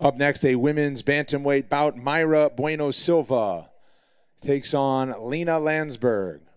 Up next, a women's bantamweight bout. Mayra Bueno Silva takes on Lina Länsberg.